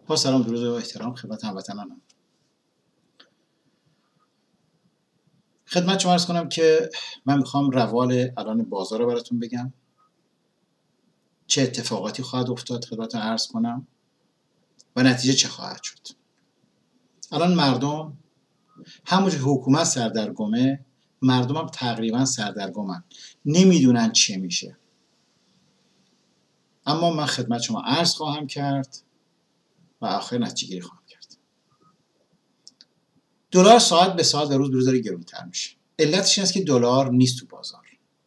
با سلام درود و احترام خدمت هموطنانم. خدمت شما عرض کنم که من میخوام روال الان بازار رو براتون بگم، چه اتفاقاتی خواهد افتاد خدمتتون عرض کنم و نتیجه چه خواهد شد. الان مردم همونجور حکومت سردرگمه، مردم هم تقریبا سردرگمن، نمیدونن چه میشه. اما من خدمت شما عرض خواهم کرد و آخر نتیجه گیری خواهم کرد. دلار ساعت به ساعت و روز به روز داره گرونتر میشه. علتش این است که دلار نیست تو بازار،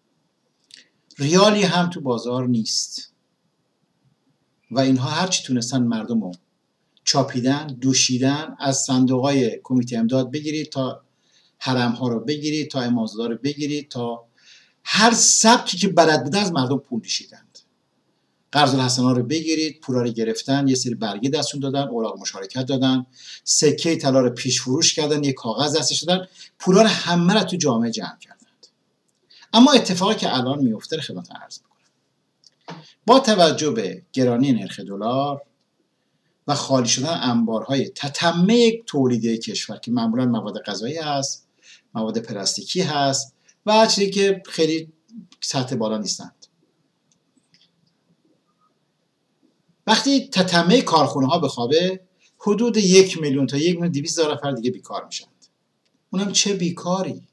ریالی هم تو بازار نیست و اینها هرچی تونستن مردم رو چاپیدن، دوشیدن، از صندوقای کمیته امداد بگیرید تا حرم ها رو بگیرید، تا امامزاده رو بگیرید، تا هر سبکی که بلد بودن از مردم پول دوشیدند. قرض الحسنه رو بگیرید، پولا رو گرفتن، یه سری برگه دستون دادن، اوراق مشارکت دادن، سکه طلا رو پیش فروش کردن، یه کاغذ دستش دادن، پولا رو همه رو تو جامعه جمع کردند. اما اتفاقی که الان میفته رو خدمتتون عرض میکنم. با توجه به گرانی نرخ دلار و خالی شدن انبارهای تتمه تولیدی کشور که معمولا مواد غذایی هست، مواد پلاستیکی هست و چیزی که خیلی سطح بالا نیستند. وقتی تتمه کارخونه ها بخوابه، حدود 1 میلیون تا 1,200,000 نفر دیگه بیکار میشن. اونم چه بیکاری؟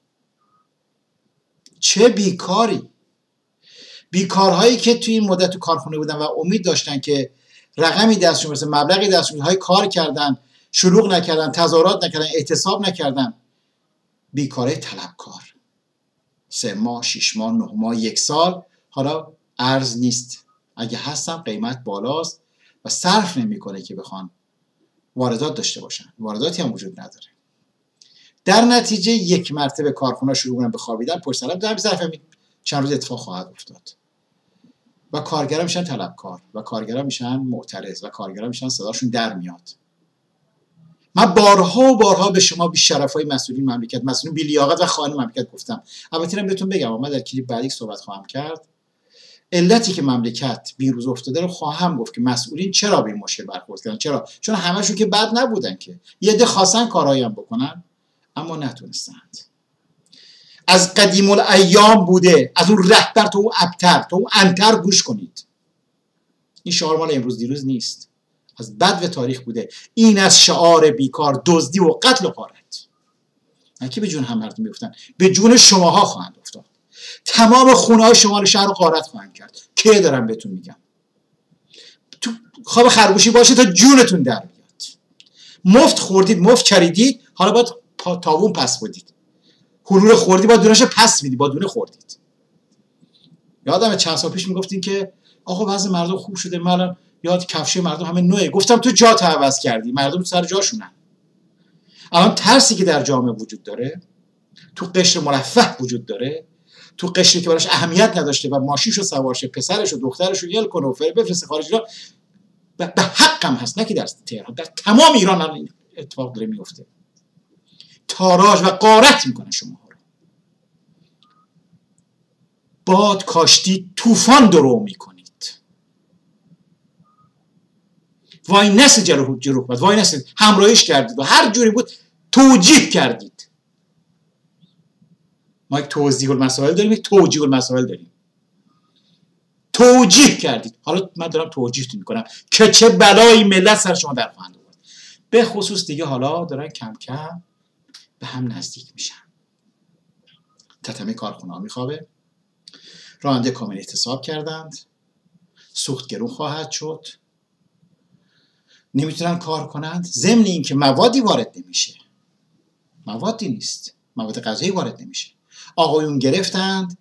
چه بیکاری؟ بیکارهایی که توی این مدت تو کارخونه بودن و امید داشتن که رقمی دستشون برسه، مبلغی دستشون برسه، کار کردن، شلوغ نکردن، تظاهرات نکردن، اعتصاب نکردن. بیکاره طلبکار. 3 ماه، 6 ماه، 9 ماه، 1 سال، حالا ارز نیست. اگه هستم قیمت بالاست و صرف نمیکنه که بخوان واردات داشته باشن. وارداتی هم وجود نداره. در نتیجه یک مرتبه کارخونه شروع کنن به خوابیدن، پشت سر هم ظرف چند روز اتفاق خواهد افتاد. و کارگران میشن طلبکار و کارگران میشن معترض و کارگران میشن صداشون در میاد. من بارها و بارها به شما بی شرفای مسئولین مملکت، مسئولین بی لیاقت و خائن مملکت گفتم. البته اینم بهتون بگم، من در کلیپ بعدی صحبت خواهم کرد. علتی که مملکت بیروز افتاده رو خواهم گفت که مسئولین چرا به این مشکل برخورد کردن. چرا؟ چون همه‌شون که بد نبودن، که یه عده خواستن کارهایی هم بکنن اما نتونستند. از قدیم الایام بوده، از اون رهبر تا اون ابتر تا اون انتر گوش کنید. این شعار مال امروز دیروز نیست، از بدو تاریخ بوده. این از شعار بیکار، دزدی و قتل و غارت. نه که به جون هم مردم بیفتن، به جون شماها خواهند افتاد. تمام خونه‌های شمال شهر رو غارت خواهند کرد. که دارم بهتون میگم، تو خواب خرگوشی باشه تا جونتون در بیاد. مفت خوردید، مفت چریدید، حالا باید تاوون پس بدید. حلول خوردی با دونه‌شو پس میدی، با دونه خوردید. یادم چند سال پیش میگفتین که آقا وضع مردم خوب شده، من الان یاد کفش مردم همه نوعه. گفتم تو جات عوض کردی، مردم سر جاشونن. الان ترسی که در جامعه وجود داره، تو قشر مرفه وجود داره، تو قشری که براش اهمیت نداشته و ماشینشو سوارشه، پسرشو دخترشو یل کنه و بفرسته خارج ایران، به حقم هست. نه که در تهران، در تمام ایران الان این اتفاق داره میفته. تاراج و غارت میکنه شما رو. باد کاشتی طوفان درو میکنید. وای نس جلو حکومت، وای نس همراهیش کردید و هر جوری بود توجیه کردید. ما یک توضیح المسائل داریم، یک توجیه المسائل داریم. توجیه کردید. حالا من دارم توجیهتون میکنم که چه بلایی ملت سر شما در خواهند آورد. به خصوص دیگه حالا دارن کم کم به هم نزدیک میشن. تتمه کارخونه ها میخوابه، راننده کامل احتساب کردند، سوخت گرون خواهد شد، نمیتونن کار کنند. ضمن این که موادی وارد نمیشه، موادی نیست، مواد غذایی وارد نمیشه. آقایون گرفتند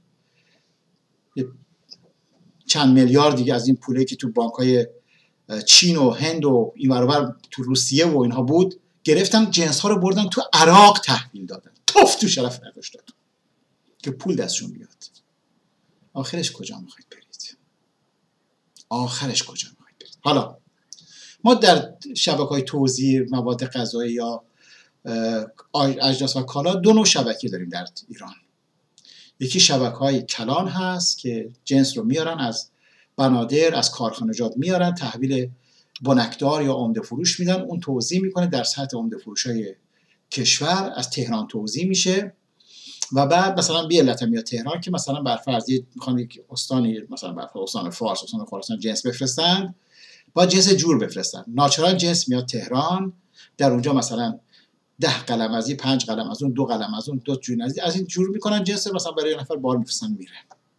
چند میلیارد دیگه از این پولی که تو بانک‌های چین و هند و این برابر تو روسیه و اینها بود، گرفتن جنس ها رو بردن تو عراق تحویل دادن. توف تو شرف نداشتن که پول دستشون بیاد. آخرش کجا میخواید برید؟ آخرش کجا میخواید برید؟ حالا ما در شبکه‌های توزیع مواد غذایی یا اجناس و کالا 2 نوع شبکه داریم در ایران. یکی شبکه‌های کلان هست که جنس رو میارن از بنادر، از کارخانجات میارن، تحویل بنکدار یا عمده فروش میدن، اون توزیع میکنه در سطح عمده فروشای کشور، از تهران توزیع میشه و بعد مثلا بی علت میاد تهران که مثلا بر فرض میخوان یک استانی، مثلا بر فرض استان فارس، استان خراسان جنس بفرستن، با جنس جور بفرستن، ناچارن جنس میاد تهران، در اونجا مثلا 10 قلم از این، 5 قلم از اون، 2 قلم از اون، 2 جور از این جور میکنن جنس، مثلا برای یه نفر بار میفرستن میره.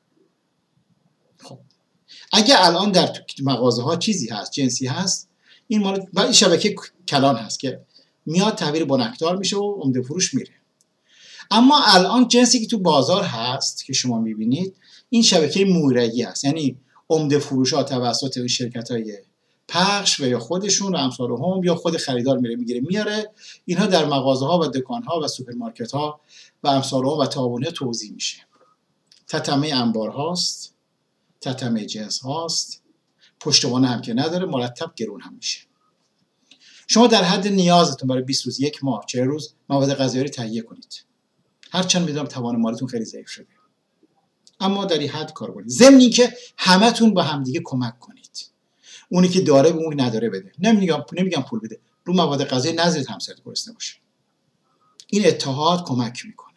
خب اگه الان در مغازه ها چیزی هست جنسی هست، این مال و این شبکه کلان هست که میاد تحویل بنکدار میشه و عمده فروش میره. اما الان جنسی که تو بازار هست که شما میبینید این شبکه مورگی هست، یعنی عمده فروش ها توسط شرکت های پخش و یا خودشون و امثال هم یا خود خریدار میره میگیره میاره، اینها در مغازه ها و دکان ها و سوپرمارکت ها و امثال هم و تعاونیه توزیع میشه. تتمه انبار هاست، تتمه جنس هاست، پشتوانه هم که نداره، مرتب گرون هم میشه. شما در حد نیازتون برای 20 روز، 1 ماه، 40 روز مواد غذایی رو تهیه کنید. هرچند میدونم توان مالیتون خیلی ضعیف شده، اما در این حد کار کنید. ضمن اینکه همتون با همدیگه کمک کنید. اونی که داره به اون نداره بده. نمیگم پول بده. رو مواد غذایی نذارید همسرت گرسنه باشه. این اتحاد کمک میکنه.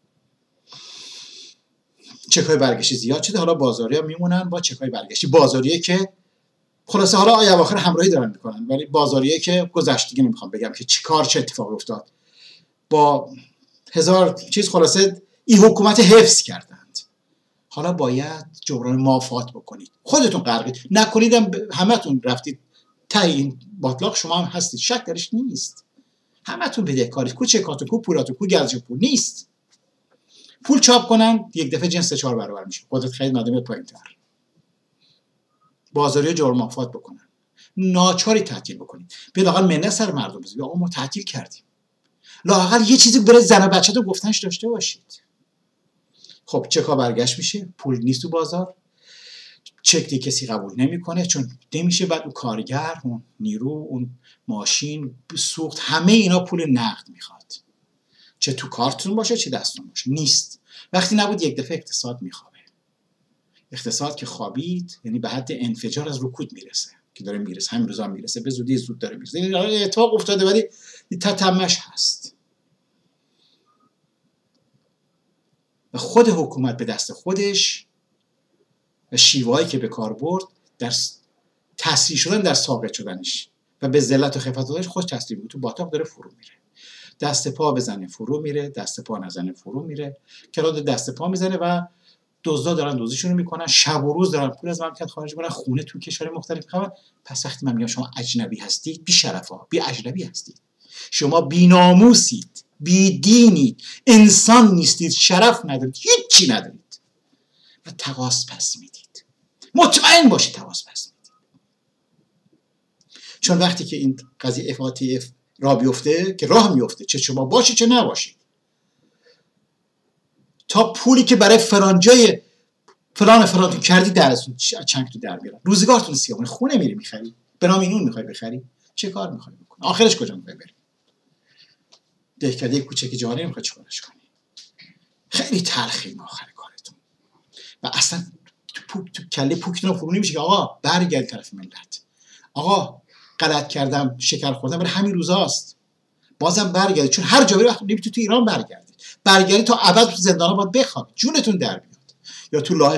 چکای برگشتی زیاد شده، حالا بازاری‌ها میمونن با چکای برگشتی. بازاریه که خلاصه حالا اواخر همراهی دارن میکنن، ولی بازاریه که گذشت دیگه نمیخوام بگم که چه اتفاقی افتاد. با 1000 چیز خلاصه این حکومت حفظ کردند. حالا باید جبران مافات بکنید. خودتون غرقید، نکنیدم همتون رفتید ته این باطلاق، شما هم هستید، شک درش نیست. همتون بدهکارید. کو چکاتون، کو پولاتون، کو گردش پول نیست. پول چاپ کنن یک دفعه جنس 4 برابر میشه. خودت خرید مردم پایین‌تر. بازاری‌ها جبران مافات بکنن. ناچاری تعطیل بکنید. بلااقل منه سر مردم بزنید. آقا ما تعطیل کردیم. لااقل یه چیزی برای زن و بچه‌تون گفتنش داشته باشید. خب چکا برگشت میشه، پول نیست تو بازار، چک دی کسی قبول نمیکنه چون نمیشه، بعد اون کارگر، اون نیرو، اون ماشین، سوخت، همه اینا پول نقد میخواد، چه تو کارتون باشه چه دستون باشه. نیست. وقتی نبود یک دفعه اقتصاد میخوابه. اقتصاد که خوابید یعنی به حد انفجار از رکود میرسه که داره میرسه، همین روزا میرسه، به زودی زود داره میرسه. این اتفاق افتاده ولی تتمش هست. و خود حکومت به دست خودش و شیوهایی که به کار برد در تسریع شدن در ساقط شدنش و به ذلت و خفتش خود تسلیم بود. تو باطاق داره فرو میره، دست پا بزنه فرو میره، دست پا نزنه فرو میره، کراد دست پا میزنه و دزدا دارن دزدیشون رو میکنن، شب و روز دارن پول از مملکت خارج میکنن، خونه تو کشور مختلف میخوان. پس وقتی من میگم شما اجنبی هستید، بی شرفا، بی اجنبی هستید، شما بی ناموسید، بی دینید، انسان نیستید، شرف ندارید، هیچی ندارید و تقاص پس میدید. مطمئن باشید تقاص پس میدید. چون وقتی که این قضیه FATF راه بیفته، که راه میفته، چه شما باشید چه نباشید، تا پولی که برای فرانجای فلان کردی درتون چنگ تو در میارن، روزگارتون سیاه، خونه میری میخری، به نام اینون میخوای بخری، چه کار میخوای بکنی؟ آخرش کجا میخوای بری؟ دهکده کوچک جهانی میخوای چیکارش کنی؟ خیلی تلخیم آخر کارتون و اصلا تو کله پوکتون رو فرو نمیشه که آقا برگرد طرف ملت. آقا غلط کردم، شکر خوردم، برای همین روزاست، بازم برگردید، چون هر جا بری وقتی نمیتونی تو ایران برگردید تا ابد تو زندانا باید بخوابید، جونتون در بیاد. یا تو لاه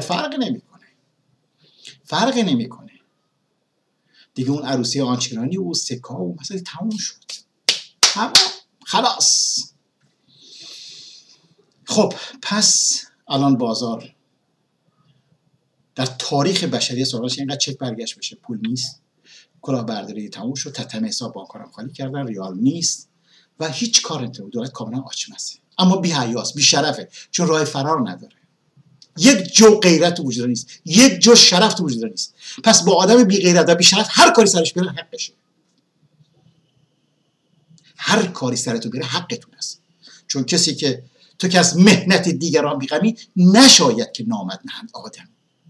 فرق نمیکنه دیگه. اون عروسی آنچنانی و سکا و مثلا تموم شد، اما خلاص. خب پس الان بازار در تاریخ بشریت سوالش اینقدر چک برگشت بشه، پول نیست، کلاهبرداری تموم شد، تتمه حساب بانک‌ها خالی کردن، ریال نیست و هیچ کار نمی‌کنه. دولت کاملا آچمزه، اما بی حیاست، بی شرفه، چون راه فرار نداره. یک جو غیرت وجود نیست، یک جو شرف وجود نیست. پس با آدم بی غیرت و بی شرف هر کاری سرش بیاره حقشه. هر کاری سرتون بیاره حقتون است. چون کسی که تو که از مهنت دیگران بیغمی، نشاید که نامد نهند آدم.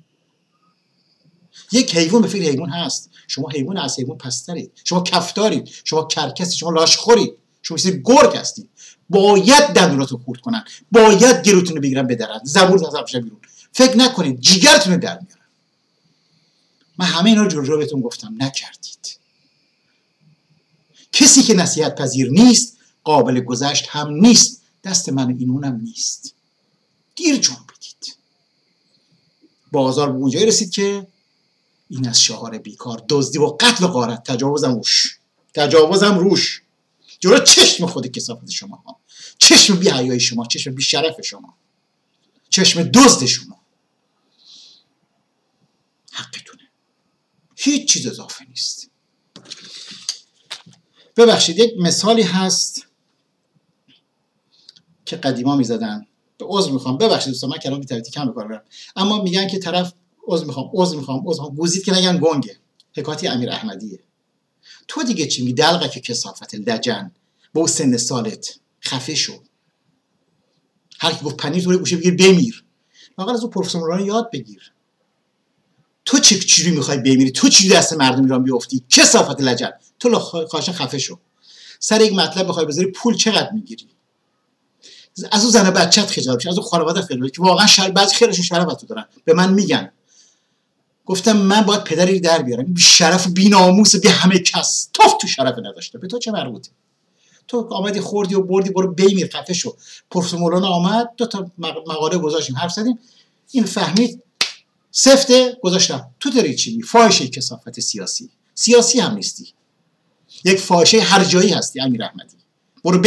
یک حیوان به فکر حیوان هست، شما حیوان از حیوان پسترید، شما کفتارید، شما کرکسید، شما لاشخورید، شما مثل گرگ هستید. باید دندوناتون خورد کنن، باید گلوتون رو بگیرن بدرن، زبون از افشه بیرون. فکر نکنید جیگرتون رو در میارن. من همه اینا رو جلو بهتون گفتم، نکردید. کسی که نصیحت پذیر نیست قابل گذشت هم نیست. دست من و اینونم نیست. دیر جنبیدید. بازار به اونجایی رسید که این از شعار بیکار، دزدی و قتل و غارت، تجاوزم روش جلو چشم خود کثافت شما ها، چشم بی حیای شما، چشم بی شرف شما، چشم دزد شما. حقتونه، هیچ چیز اضافه نیست. ببخشید یک مثالی هست که قدیما میزدن، به عذر میخوام، ببخشید دوستان من کلام بی‌ترتیب کم بکار برم، اما میگن که طرف عذر میخوام گوزید که نگن گنگه. حکایت امیر احمدیه. تو دیگه چی میگی؟ دلقه که کثافت لجن با اون سن سالت خفه شو. هر کی گفت پنیر تو گوشه بگیر بمیر. واقعا از اون پروفسوران یاد بگیر. تو چجوری میخوای بمیری؟ تو چجوری دست مردم ایران بیافتی؟ کثافت لجن. تو خواهشاً خفه شو. سر یک مطلب بخوای بذاری پول چقدر میگیری؟ از اون زن بچت خجالت بکش، از اون خانواده خجالت بکش که واقعا بعضی خیلیشون شرفتو دارن. به من میگن، گفتم من باید پدری در بیارم، بی شرف و بی ناموس بی همه کس، توف تو شرف نداشته. به تو چه مربوطه؟ تو آمدی خوردی و بردی، برو بمیر خفه شو. پروفسور مولانا آمد، دو تا مقاله گذاشتیم، حرف زدیم، این فهمید، سفته گذاشتم. تو داری چی میگی؟ فاحشه کثافت سیاسی هم نیستی، یک فاحشه هر جایی هستی. امیر احمدی برو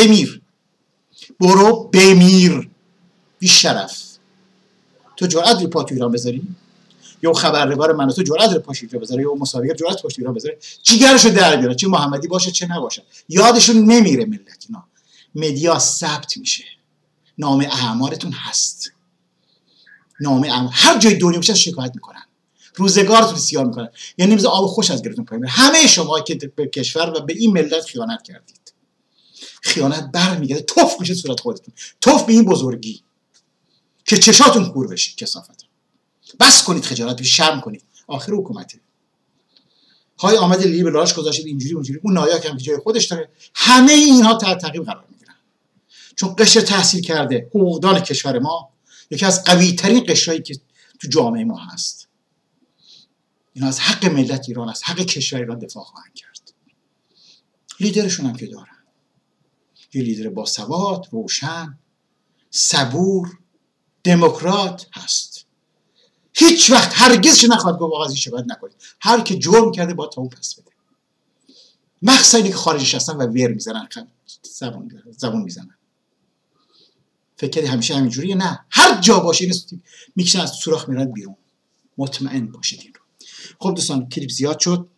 بمیر بی شرف. تو جرأت رو پا تو ایران بذاری؟ یا خبرنگار من تو جرأت رو پاش اینجا بذاره، یا مسابقه جرأت پاش ایران بذاره، جیگرشو در بیاره، چه محمدی باشه چه نباشه. یادشون نمیره ملت. اینا مدیا ثبت میشه، نام اعمارتون هست، نام اعمار هر جای دنیا بشه شکایت میکنن، روزگارتون سیاه میکنن. یعنی نمیذاره آب خوش از گلتون پایین بره. همه شما که به کشور و به این ملت خیانت کردید، خیانت برمیگرده توف میشه صورت خودتون، توف به این بزرگی که چشاتون کور بشه. کثافت. بس کنید خجالت بکشید، شرم کنید. آخر حکومته های آمده لیلی به لاش گذاشتید اینجوری اونجوری، اون نایاک هم که جای خودش داره. همه اینها تحت تعقیب قرار میگیرن، چون قشر تحصیل کرده حقوقدان کشور ما یکی از قوی ترین قشرهایی که تو جامعه ما هست. اینا از حق ملت ایران، از حق کشور ایران دفاع خواهند کرد. لیدرشون هم که دارن، یه لیدر باسواد، روشن، صبور، دموکرات هست. هیچ وقت هرگزش نخواهد گفت آقا از این شکایت نکنید. هر که جرم کرده باید تا اون پس بده. مخصوصا اینی که خارجش هستن و ویر میزنن، زبون میزنن. فکر کردی همیشه همینجوریه؟ نه، هر جا باشه این میکشن از سوراخ میرن بیرون. مطمئن باشید این رو. خب دوستان کلیپ زیاد شد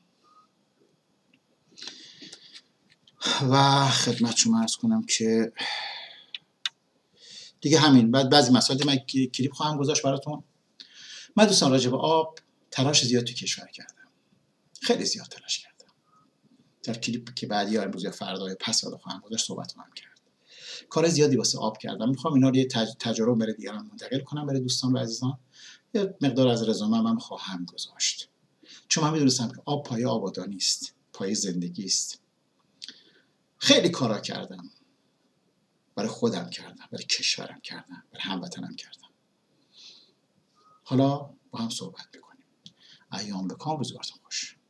و خدمت شما عرض کنم که دیگه همین. بعد بعضی مسائل من کلیپ خواهم گذاشت براتون. من دوستان راجع به آب تلاش زیاد تو کشور کردم، خیلی زیاد تلاش کردم. در کلیپ که بعدی یا امروز یا فردا یا پس فردا خواهم گذاشت صحبت خواهم کرد. کار زیادی واسه آب کردم. میخوام اینا رو یه تجربه برای دیگران منتقل کنم، برای دوستان و عزیزان. یه مقدار از رزومه من خواهم گذاشت، چون من میدونستم که آب پایه آبادانی است، پایه زندگی است. خیلی کارا کردم، برای خودم کردم، برای کشورم کردم، برای هموطنم کردم. حالا با هم صحبت میکنیم. ایام بکام، روزگارتون خوش.